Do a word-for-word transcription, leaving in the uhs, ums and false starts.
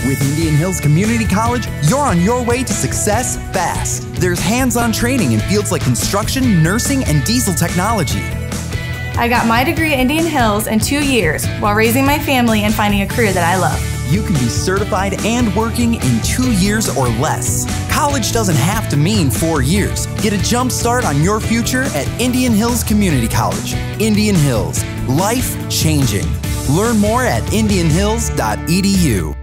With Indian Hills Community College, you're on your way to success fast. There's hands-on training in fields like construction, nursing, and diesel technology. I got my degree at Indian Hills in two years while raising my family and finding a career that I love. You can be certified and working in two years or less. College doesn't have to mean four years. Get a jump start on your future at Indian Hills Community College. Indian Hills, life changing. Learn more at indian hills dot e d u.